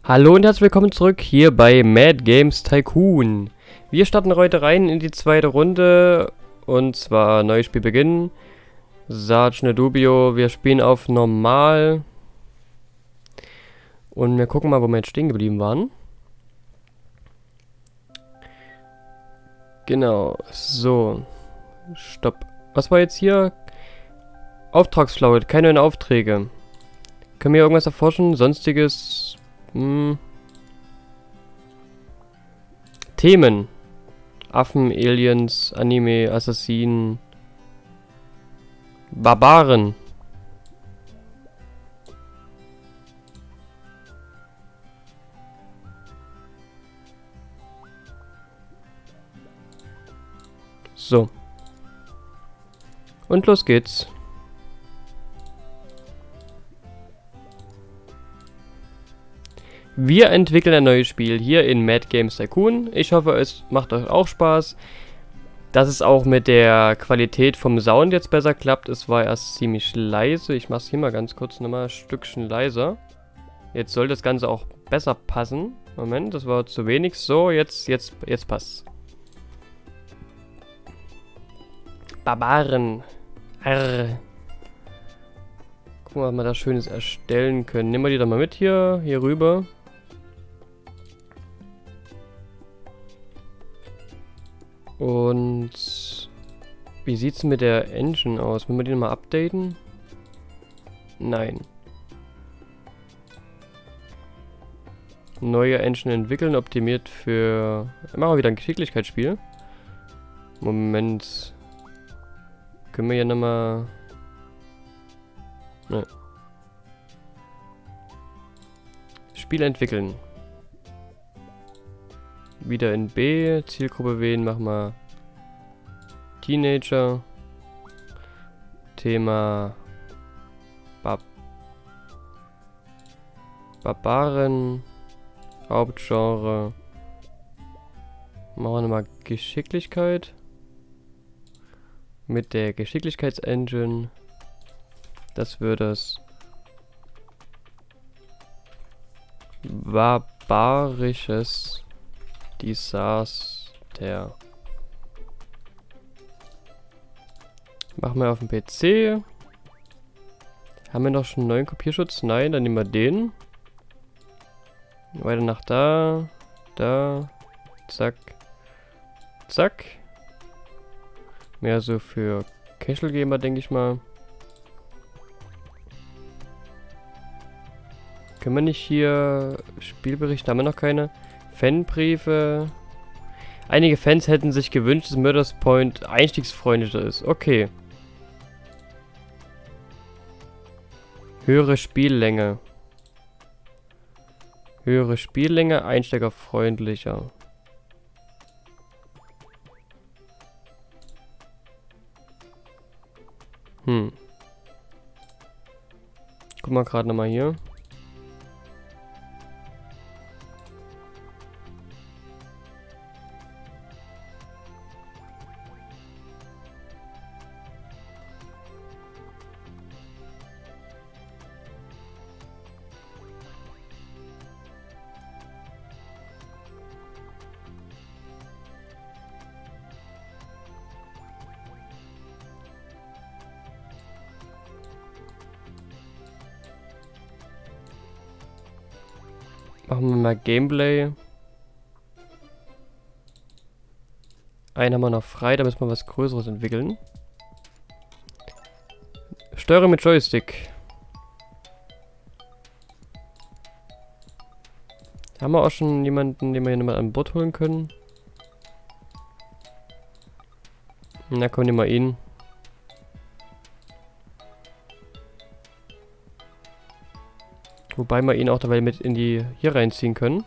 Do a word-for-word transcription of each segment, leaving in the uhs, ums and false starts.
Hallo und herzlich willkommen zurück hier bei Mad Games Tycoon. Wir starten heute rein in die zweite Runde und zwar neues Spielbeginn. Sarge Dubio, wir spielen auf normal und wir gucken mal, wo wir jetzt stehen geblieben waren. Genau, so. Stopp. Was war jetzt hier? Auftragsflaute, keine neuen Aufträge. Können wir irgendwas erforschen? Sonstiges... Hm. Themen. Affen, Aliens, Anime, Assassinen. Barbaren. So. Und los geht's. Wir entwickeln ein neues Spiel hier in Mad Games Tycoon. Ich hoffe, es macht euch auch Spaß. Dass es auch mit der Qualität vom Sound jetzt besser klappt. Es war erst ziemlich leise. Ich mache es hier mal ganz kurz nochmal ein Stückchen leiser. Jetzt soll das Ganze auch besser passen. Moment, das war zu wenig. So, jetzt, jetzt, jetzt passt's. Barbaren. Arr. Gucken wir, was wir da Schönes erstellen können. Nehmen wir die doch mal mit hier, hier rüber. Und wie sieht's mit der Engine aus? Wollen wir die mal updaten? Nein. Neue Engine entwickeln, optimiert für... Machen wir wieder ein Geschicklichkeitsspiel. Moment. Können wir hier nochmal... Ne. Spiel entwickeln. Wieder in B, Zielgruppe wählen, machen wir Teenager. Thema Bar Barbaren. Hauptgenre. Machen wir nochmal Geschicklichkeit. Mit der Geschicklichkeitsengine. Das wird das barbarisches Desaster. Machen wir auf dem P C. Haben wir noch schon einen neuen Kopierschutz? Nein, dann nehmen wir den. Weiter nach da. Da. Zack. Zack. Mehr so für Casual Gamer, denke ich mal. Können wir nicht hier... Spielberichte haben wir noch keine. Fanbriefe. Einige Fans hätten sich gewünscht, dass Murder's Point einstiegsfreundlicher ist. Okay. Höhere Spiellänge. Höhere Spiellänge, einsteigerfreundlicher. Hm. Guck mal gerade nochmal hier. Machen wir mal Gameplay. Einen haben wir noch frei, da müssen wir was Größeres entwickeln. Steuere mit Joystick. Haben wir auch schon jemanden, den wir hier nochmal an Bord holen können? Na komm, nehmen wir ihn. Wobei wir ihn auch dabei mit in die hier reinziehen können.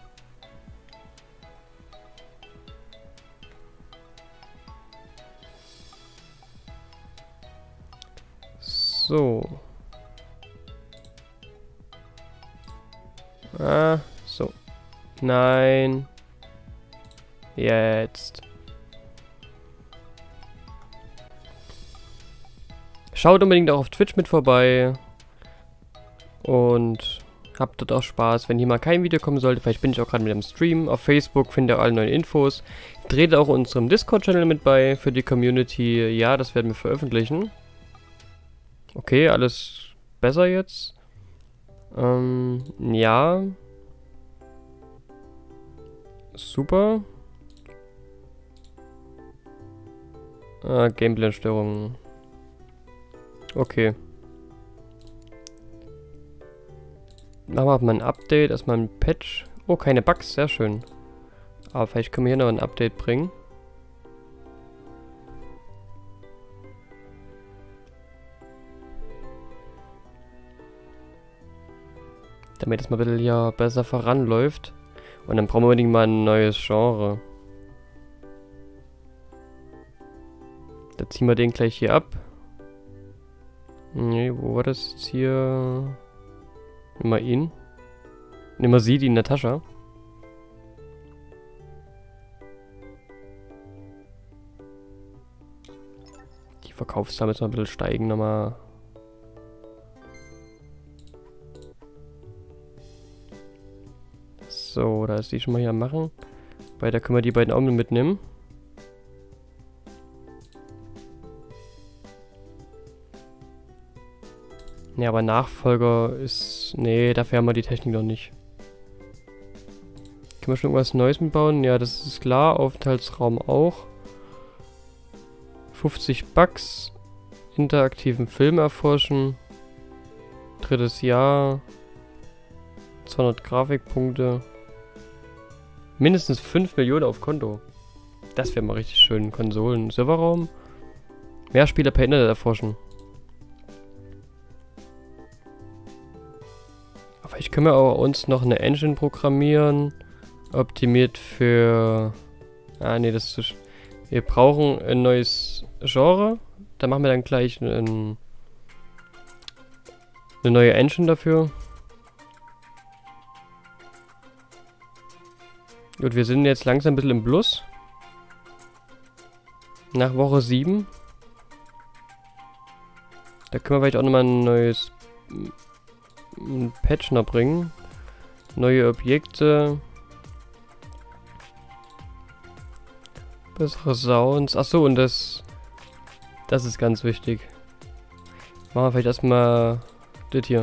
So. Ah, so. Nein. Jetzt. Schaut unbedingt auch auf Twitch mit vorbei. Und Habt dort auch Spaß. Wenn hier mal kein Video kommen sollte, vielleicht bin ich auch gerade mit dem Stream. Auf Facebook findet ihr alle neuen Infos. Tretet auch unserem Discord-Channel mit bei für die Community. Ja, das werden wir veröffentlichen. Okay, alles besser jetzt. Ähm, ja. Super. Ah, Gameplay-Störungen. Okay. Machen wir mal ein Update, erstmal ein Patch. Oh, keine Bugs, sehr schön. Aber vielleicht können wir hier noch ein Update bringen. Damit es mal ein bisschen hier besser voranläuft. Und dann brauchen wir unbedingt mal ein neues Genre. Da ziehen wir den gleich hier ab. Nee, wo war das jetzt hier? Nimm mal ihn. Nimm mal sie, die Natascha. Die Verkaufszahlen müssen wir ein bisschen steigen nochmal. So, da ist die schon mal hier am Machen. Weil da können wir die beiden auch mitnehmen. Ne, aber Nachfolger ist... Nee, dafür haben wir die Technik noch nicht. Können wir schon irgendwas Neues mitbauen? Ja, das ist klar. Aufenthaltsraum auch. fünfzig Bugs. Interaktiven Film erforschen. Drittes Jahr. zweihundert Grafikpunkte. Mindestens fünf Millionen auf Konto. Das wäre mal richtig schön. Konsolen, Serverraum. Mehr Spieler per Internet erforschen. Aber ich können wir aber uns noch eine Engine programmieren. Optimiert für... Ah, nee, das ist zu... Wir brauchen ein neues Genre. Da machen wir dann gleich ein, eine neue Engine dafür. Gut, wir sind jetzt langsam ein bisschen im Plus. Nach Woche sieben. Da können wir vielleicht auch nochmal ein neues ein Patch noch bringen. Neue Objekte. Bessere Sounds. Achso, und das... Das ist ganz wichtig. Machen wir vielleicht erstmal das hier.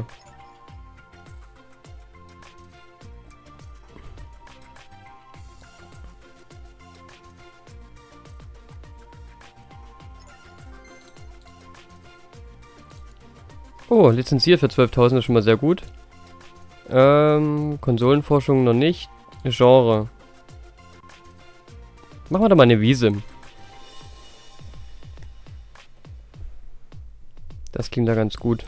Oh, lizenziert für zwölftausend ist schon mal sehr gut. Ähm, Konsolenforschung noch nicht. Genre. Machen wir doch mal eine Wiese. Das klingt da ganz gut.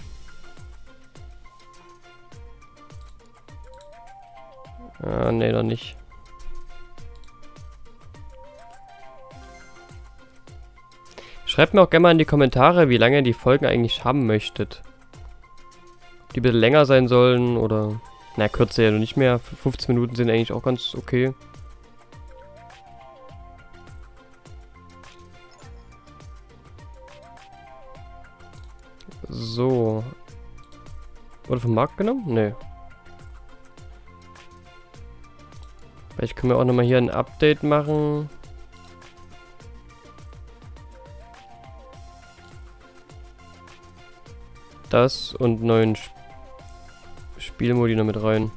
Ah, nee, noch nicht. Schreibt mir auch gerne mal in die Kommentare, wie lange ihr die Folgen eigentlich haben möchtet. Die bitte länger sein sollen oder... Na, kürzer ja noch nicht mehr. fünfzehn Minuten sind eigentlich auch ganz okay. So. Wurde vom Markt genommen? Nee. Vielleicht können wir auch nochmal hier ein Update machen. Das und neuen Sp Spielmodi noch mit rein.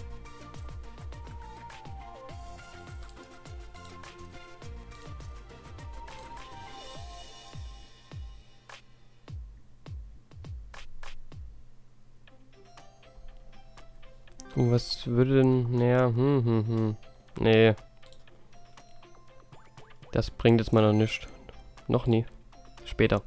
Und was würde denn... Naja, hm, hm, hm. Nee. Das bringt jetzt mal noch nichts. Noch nie. Später.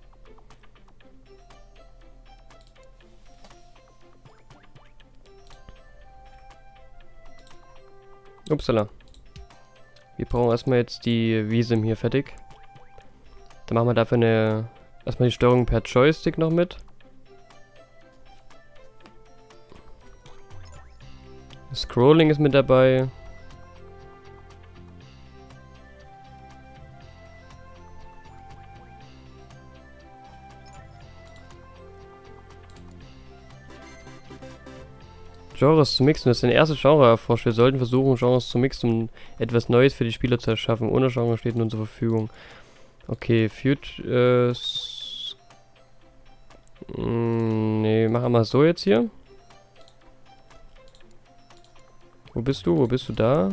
Upsala. Wir brauchen erstmal jetzt die Wiese hier fertig. Dann machen wir dafür eine... Erstmal die Steuerung per Joystick noch mit. Scrolling ist mit dabei. Genres zu mixen. Das ist ein erstes Genre erforscht. Wir sollten versuchen, Genres zu mixen, um etwas Neues für die Spieler zu erschaffen. Ohne Genre steht nun zur Verfügung. Okay, Future... Äh, nee, machen wir mal so jetzt hier. Wo bist du? Wo bist du da?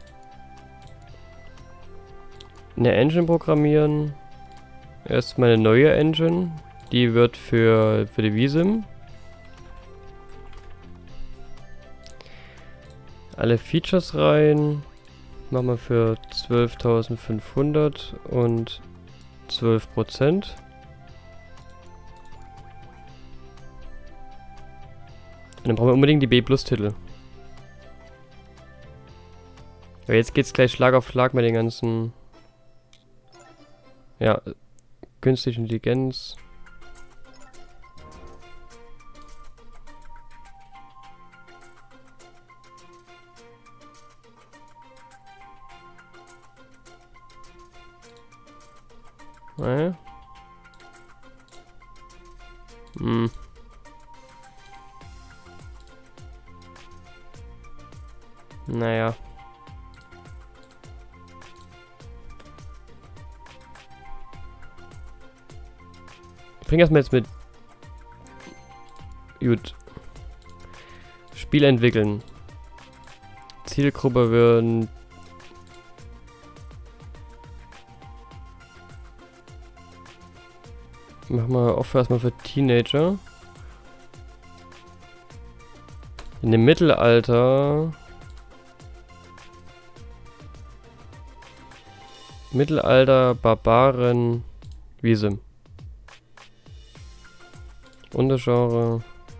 Eine Engine programmieren. Erstmal eine neue Engine. Die wird für, für die V SIM. Alle Features rein. Machen wir für zwölftausendfünfhundert und zwölf Prozent. Und dann brauchen wir unbedingt die B Plus Titel. Aber jetzt geht's gleich Schlag auf Schlag mit den ganzen... Ja, künstliche Intelligenz. Naja. Hm. Naja. Ich bring erstmal jetzt mit. Gut. Spiel entwickeln. Zielgruppe werden. Mach mal auf erstmal für Teenager. In dem Mittelalter. Mittelalter, Barbaren, V SIM. Untergenre.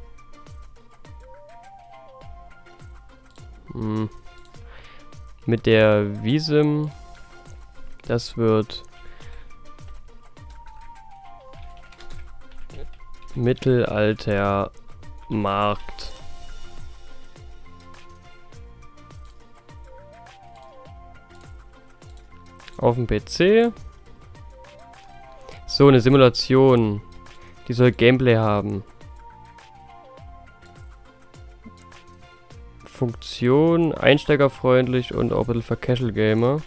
Hm. Mit der V SIM. Das wird Mittelalter Markt. Auf dem P C. So, eine Simulation. Die soll Gameplay haben. Funktion, einsteigerfreundlich und auch ein bisschen für Casual Gamer.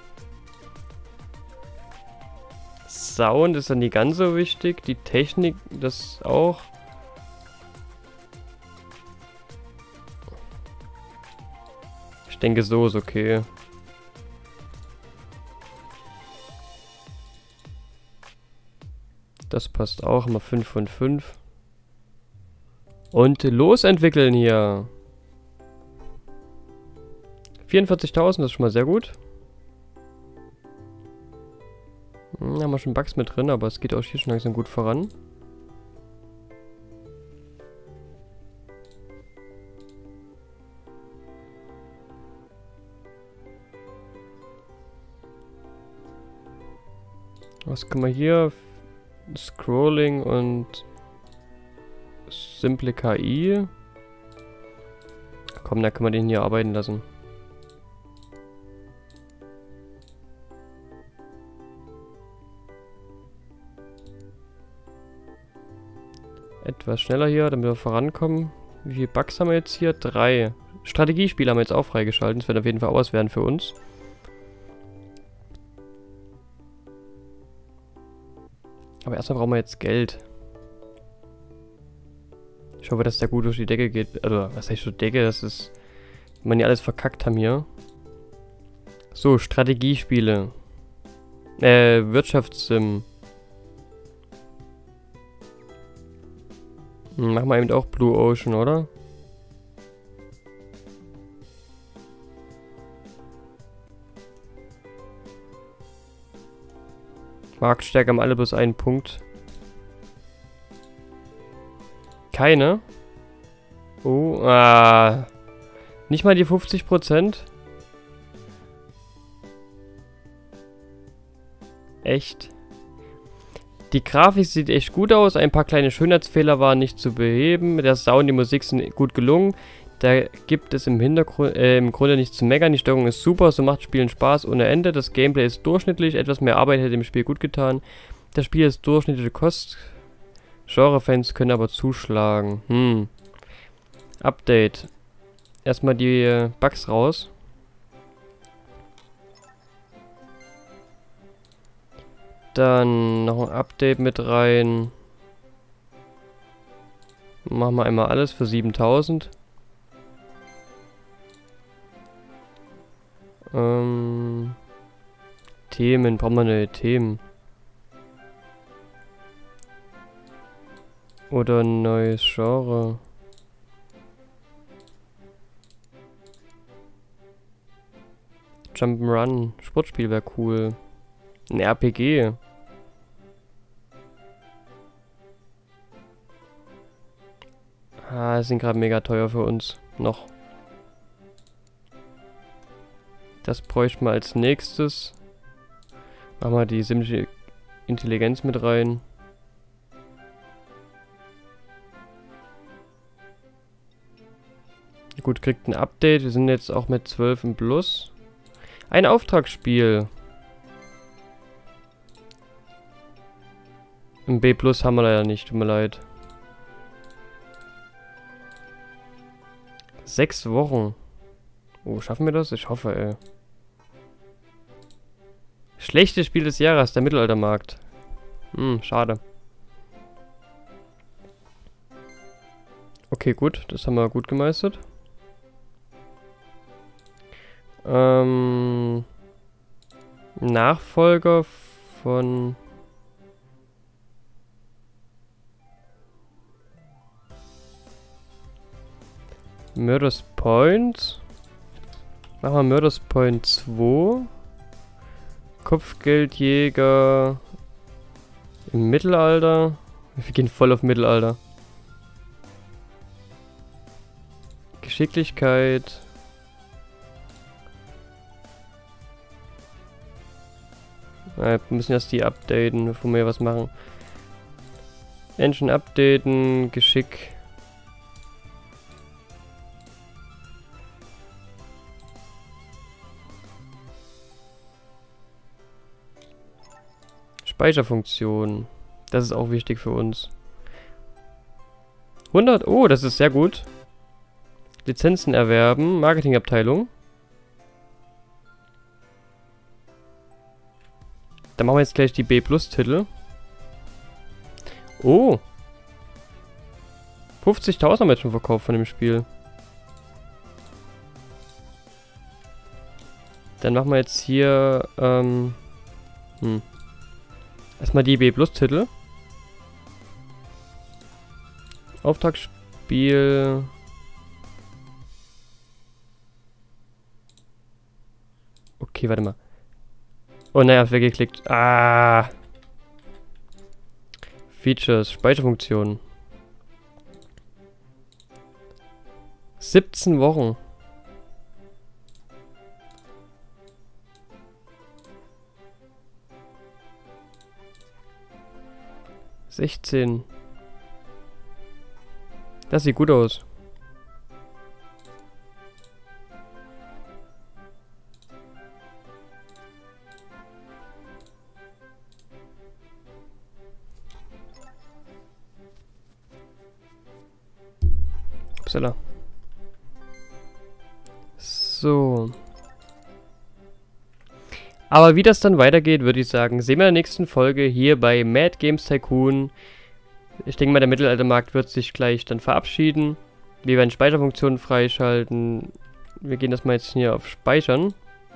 Sound ist dann nicht ganz so wichtig. Die Technik, das auch. Ich denke, so ist okay. Das passt auch, mal fünf von fünf. Und losentwickeln hier. vierundvierzigtausend, das ist schon mal sehr gut. Hm, haben wir schon Bugs mit drin, aber es geht auch hier schon langsam gut voran. Was können wir hier? Scrolling und simple K I. Komm, da können wir den hier arbeiten lassen. Etwas schneller hier, damit wir vorankommen. Wie viele Bugs haben wir jetzt hier? Drei. Strategiespiele haben wir jetzt auch freigeschaltet. Das wird auf jeden Fall auch was werden für uns. Aber erstmal brauchen wir jetzt Geld. Ich hoffe, dass der gut durch die Decke geht. Also, was heißt durch die Decke? Das ist... Wenn wir nicht alles verkackt haben hier. So, Strategiespiele. Äh, Wirtschaftssim. Hm, machen wir eben auch Blue Ocean, oder? Marktstärke haben alle bloß einen Punkt. Keine? Oh, ah. Nicht mal die fünfzig Prozent? Echt? Die Grafik sieht echt gut aus. Ein paar kleine Schönheitsfehler waren nicht zu beheben. Der Sound, die Musik sind gut gelungen. Da gibt es im Hintergrund, äh, im Grunde nichts zu meckern. Die Steuerung ist super, so macht Spielen Spaß ohne Ende. Das Gameplay ist durchschnittlich, etwas mehr Arbeit hätte dem Spiel gut getan. Das Spiel ist durchschnittliche Kost. Genre-Fans können aber zuschlagen. Hm. Update. erstmal die äh, Bugs raus. Dann noch ein Update mit rein. Machen wir einmal alles für siebentausend. Ähm, Themen, brauchen wir neue Themen. Oder ein neues Genre. Jump'n'Run, Sportspiel wäre cool. Ein R P G. Ah, sind gerade mega teuer für uns. Noch. Das bräuchten wir als nächstes. Machen wir die simple Intelligenz mit rein. Gut, kriegt ein Update. Wir sind jetzt auch mit zwölf im Plus. Ein Auftragsspiel. Im B Plus haben wir leider nicht, tut mir leid. Sechs Wochen. Oh, schaffen wir das? Ich hoffe, ey. Schlechtes Spiel des Jahres, der Mittelaltermarkt. Hm, schade. Okay, gut. Das haben wir gut gemeistert. Ähm... Nachfolger von... Murder's Point. Machen wir Murder's Point zwei. Kopfgeldjäger im Mittelalter. Wir gehen voll auf Mittelalter. Geschicklichkeit. Wir müssen erst die updaten, bevor wir was machen. Engine updaten, Geschick. Speicherfunktion. Das ist auch wichtig für uns. hundert. Oh, das ist sehr gut. Lizenzen erwerben. Marketingabteilung. Dann machen wir jetzt gleich die B Plus Titel. Oh. fünfzigtausend haben wir jetzt schon verkauft von dem Spiel. Dann machen wir jetzt hier, ähm, hm. Erstmal die B Plus Titel. Auftragsspiel. Okay, warte mal. Oh naja, weggeklickt. Ah. Features, Speicherfunktionen. siebzehn Wochen. sechzehn. Das sieht gut aus. Upsala. So. Aber wie das dann weitergeht, würde ich sagen, sehen wir in der nächsten Folge hier bei Mad Games Tycoon. Ich denke mal, der Mittelaltermarkt wird sich gleich dann verabschieden. Wir werden Speicherfunktionen freischalten. Wir gehen das mal jetzt hier auf Speichern.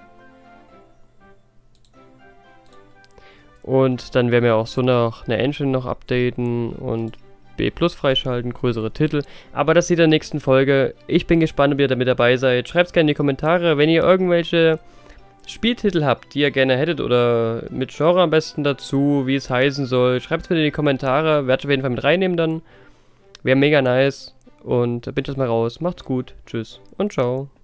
Und dann werden wir auch so noch eine Engine noch updaten und B Plus freischalten, größere Titel. Aber das sieht in der nächsten Folge. Ich bin gespannt, ob ihr da mit dabei seid. Schreibt es gerne in die Kommentare, wenn ihr irgendwelche Spieltitel habt, die ihr gerne hättet oder mit Genre am besten dazu, wie es heißen soll. Schreibt es bitte in die Kommentare, werde ich auf jeden Fall mit reinnehmen dann. Wäre mega nice und bin ich das mal raus. Macht's gut, tschüss und ciao.